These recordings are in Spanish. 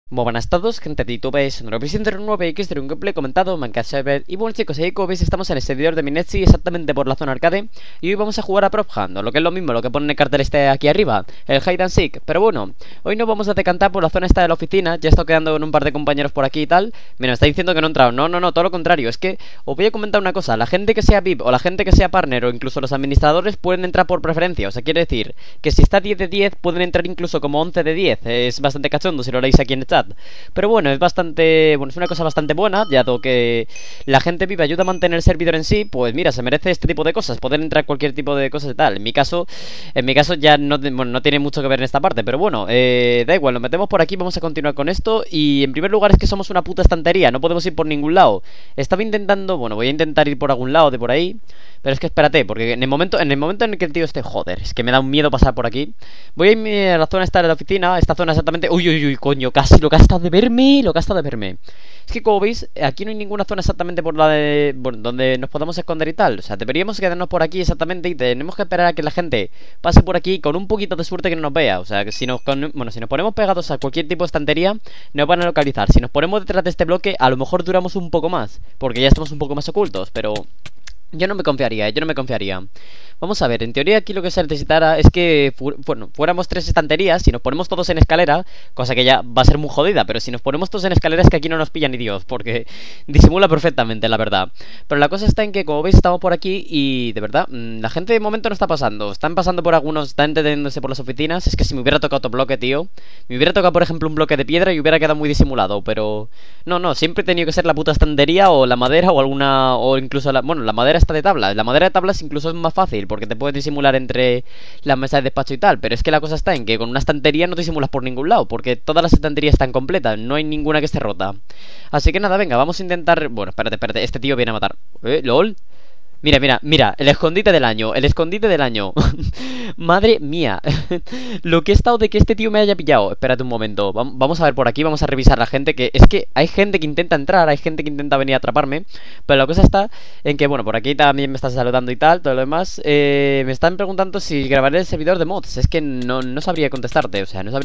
Muy buenas a todos, gente de YouTube, es 909X de un gameplay comentado, Mancaserver. Y bueno chicos, ahí como veis estamos en el servidor de Minetsi, exactamente por la zona arcade. Y hoy vamos a jugar a Prop Hunt, o lo que es lo mismo, lo que pone en el cartel este aquí arriba, el Hide and Seek. Pero bueno, hoy nos vamos a decantar por la zona esta de la oficina. Ya he estado quedando con un par de compañeros por aquí y tal. Mira, me está diciendo que no he entrado. No, todo lo contrario. Es que os voy a comentar una cosa, la gente que sea VIP o la gente que sea partner o incluso los administradores pueden entrar por preferencia. O sea, quiere decir que si está 10 de 10 pueden entrar incluso como 11 de 10. Es bastante cachondo si lo leéis aquí en el chat. Pero bueno, es bastante... Bueno, es una cosa bastante buena, ya que la gente viva ayuda a mantener el servidor en sí. Pues mira, se merece este tipo de cosas, poder entrar cualquier tipo de cosas y tal. En mi caso ya no, bueno, no tiene mucho que ver en esta parte. Pero bueno, da igual, nos metemos por aquí, vamos a continuar con esto. Y en primer lugar es que somos una puta estantería, no podemos ir por ningún lado. Estaba intentando, bueno, voy a intentar ir por algún lado de por ahí. Pero es que espérate, porque en el momento en el que el tío esté... Joder, es que me da un miedo pasar por aquí. Voy a irme a la zona esta de la oficina. Esta zona exactamente... Uy, coño, casi lo que ha estado de verme. Es que como veis, aquí no hay ninguna zona exactamente por la de... Bueno, donde nos podamos esconder y tal. O sea, deberíamos quedarnos por aquí exactamente. Y tenemos que esperar a que la gente pase por aquí con un poquito de suerte que no nos vea. O sea, que si nos ponemos pegados a cualquier tipo de estantería, nos van a localizar. Si nos ponemos detrás de este bloque, a lo mejor duramos un poco más, porque ya estamos un poco más ocultos, pero... Yo no me confiaría. Vamos a ver, en teoría aquí lo que se necesitara es que, bueno, fuéramos 3 estanterías. Si nos ponemos todos en escalera, cosa que ya va a ser muy jodida, pero si nos ponemos todos en escalera es que aquí no nos pilla ni Dios, porque disimula perfectamente, la verdad. Pero la cosa está en que, como veis, estamos por aquí y, de verdad, la gente de momento no está pasando. Están pasando por algunos, están entreteniéndose por las oficinas. Es que si me hubiera tocado otro bloque, tío, me hubiera tocado, por ejemplo, un bloque de piedra y hubiera quedado muy disimulado, pero... No, siempre he tenido que ser la puta estantería o la madera o alguna... O incluso la... Bueno, la madera está de tablas. La madera de tablas incluso es más fácil porque te puedes disimular entre las mesas de despacho y tal. Pero es que la cosa está en que con una estantería no te disimulas por ningún lado, porque todas las estanterías están completas, no hay ninguna que esté rota. Así que nada, venga, vamos a intentar... Bueno, espérate, este tío viene a matar. ¿Lol? Mira, el escondite del año. Madre mía. Lo que he estado de que este tío me haya pillado. Espérate un momento, vamos a ver por aquí, vamos a revisar la gente. Que es que hay gente que intenta entrar, hay gente que intenta venir a atraparme. Pero la cosa está en que, bueno, por aquí también me están saludando y tal, todo lo demás. Me están preguntando si grabaré el servidor de mods. Es que no sabría contestarte,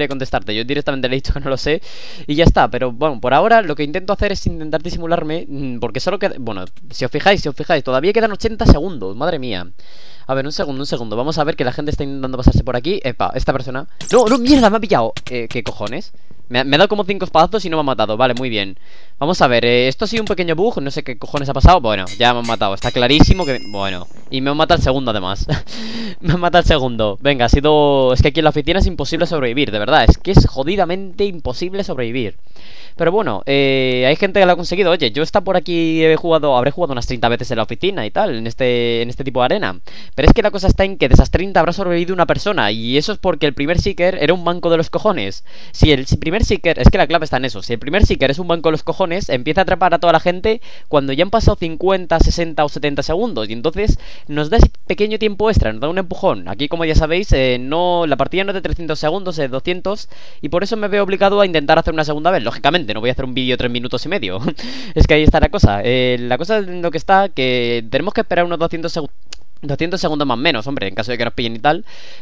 Yo directamente le he dicho que no lo sé y ya está, pero bueno, por ahora lo que intento hacer es intentar disimularme, porque solo queda... Bueno, si os fijáis, todavía quedan 80 segundos, madre mía. A ver, un segundo, vamos a ver que la gente está intentando pasarse por aquí. Epa, esta persona... No, mierda, me ha pillado. ¿Qué cojones? Me ha dado como 5 espadazos y no me ha matado, vale, muy bien. Vamos a ver, esto ha sido un pequeño bug, no sé qué cojones ha pasado. Bueno, ya me han matado, está clarísimo que... Bueno, y me han matado el segundo además. Me han matado el segundo. Venga, ha sido... Es que aquí en la oficina es imposible sobrevivir, de verdad. Es que es jodidamente imposible sobrevivir. Pero bueno, hay gente que lo ha conseguido. Oye, yo he estado por aquí, habré jugado unas 30 veces en la oficina y tal, en este tipo de arena. Pero es que la cosa está en que de esas 30 habrá sobrevivido una persona. Y eso es porque el primer Seeker era un banco de los cojones. Si el primer Seeker, es que la clave está en eso. Si el primer Seeker es un banco de los cojones, empieza a atrapar a toda la gente cuando ya han pasado 50, 60 o 70 segundos. Y entonces nos da ese pequeño tiempo extra, nos da un empujón. Aquí, como ya sabéis, la partida no es de 300 segundos, es de 200. Y por eso me veo obligado a intentar hacer una segunda vez, lógicamente. No voy a hacer un vídeo de 3 minutos y medio. Es que ahí está la cosa. La cosa es lo que está, que tenemos que esperar unos 200 segundos más o menos, hombre, en caso de que nos pillen y tal.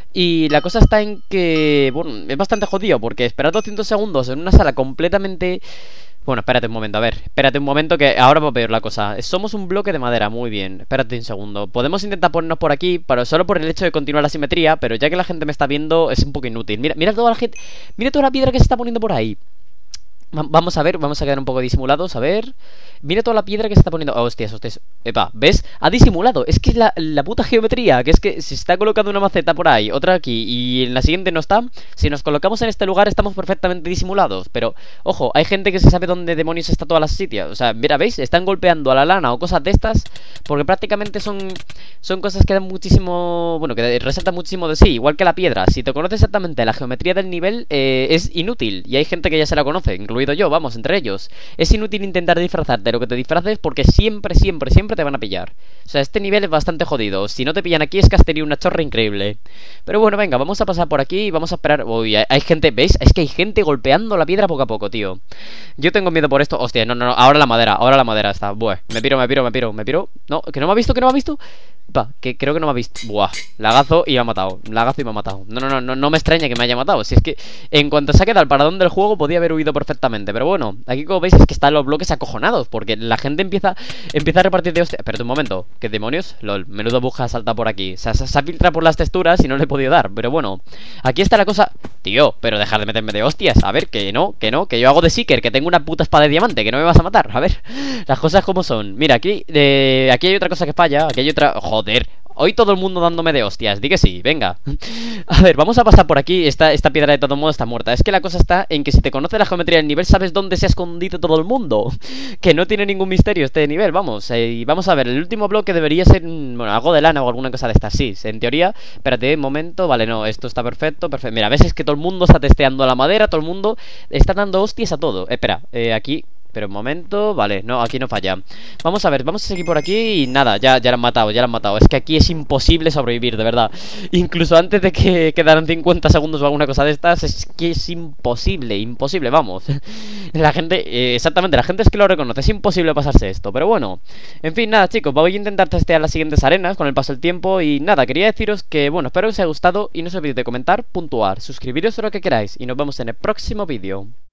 Y la cosa está en que, bueno, es bastante jodido, porque esperar 200 segundos en una sala completamente... Bueno, espérate un momento que ahora va a peor la cosa. Somos un bloque de madera, muy bien. Espérate un segundo. Podemos intentar ponernos por aquí, pero solo por el hecho de continuar la simetría. Pero ya que la gente me está viendo, es un poco inútil. Mira toda la gente, mira toda la piedra que se está poniendo por ahí. Vamos a ver, vamos a quedar un poco disimulados, a ver. Mira toda la piedra que se está poniendo. Oh, hostias. Epa, ¿ves? Ha disimulado. Es que es la puta geometría. Que es que si está colocando una maceta por ahí, otra aquí y en la siguiente no está. Si nos colocamos en este lugar estamos perfectamente disimulados. Pero, ojo, hay gente que se sabe dónde demonios está todas las sitios. O sea, mira, ¿veis? Están golpeando a la lana o cosas de estas, porque prácticamente son cosas que dan muchísimo... Bueno, que resaltan muchísimo de sí. Igual que la piedra. Si te conoces exactamente la geometría del nivel, es inútil. Y hay gente que ya se la conoce, incluido yo, vamos, entre ellos. Es inútil intentar disfrazarte lo que te disfraces, porque siempre te van a pillar. O sea, este nivel es bastante jodido. Si no te pillan aquí es que has tenido una chorra increíble. Pero bueno, venga, vamos a pasar por aquí y vamos a esperar. Uy, hay gente, ¿veis? Es que hay gente golpeando la piedra poco a poco, tío. Yo tengo miedo por esto. Hostia, no, ahora la madera está. Buah, me piro. No, que no me ha visto. Que creo que no me ha visto. Buah, lagazo y me ha matado. No me extraña que me haya matado. Si es que en cuanto se ha quedado al paradón del juego podía haber huido perfectamente. perfectamente. Pero bueno, aquí como veis es que están los bloques acojonados, porque la gente empieza a repartir de hostia. Espérate un momento, ¿qué demonios? Lol, menudo buja salta por aquí. O sea, se ha filtrado por las texturas y no le he podido dar. Pero bueno, aquí está la cosa. Tío, pero dejar de meterme de hostias. A ver, que no, que yo hago de Seeker, que tengo una puta espada de diamante, que no me vas a matar. A ver, las cosas como son. Mira, aquí hay otra cosa que falla. Aquí hay otra... Joder, hoy todo el mundo dándome de hostias. Di que sí, venga. A ver, vamos a pasar por aquí. Esta piedra de todo modo está muerta. Es que la cosa está en que si te conoces la geometría del nivel, sabes dónde se ha escondido todo el mundo. Que no tiene ningún misterio este nivel, vamos. Y vamos a ver, el último bloque debería ser, bueno, algo de lana o alguna cosa de estas. Sí, en teoría. Espérate un momento. Vale, no, esto está perfecto, perfecto. Mira, ves, es que todo el mundo está testeando la madera. Todo el mundo está dando hostias a todo. Espera, aquí... Pero un momento, vale, no, aquí no falla. Vamos a ver, vamos a seguir por aquí y nada, ya la han matado, ya la han matado. Es que aquí es imposible sobrevivir, de verdad. Incluso antes de que quedaran 50 segundos o alguna cosa de estas, es que es imposible, imposible, vamos. La gente, exactamente, la gente es que lo reconoce, es imposible pasarse esto. Pero bueno, en fin, nada chicos, voy a intentar testear las siguientes arenas con el paso del tiempo. Y nada, quería deciros que, bueno, espero que os haya gustado y no os olvidéis de comentar, puntuar, suscribiros o lo que queráis. Y nos vemos en el próximo vídeo.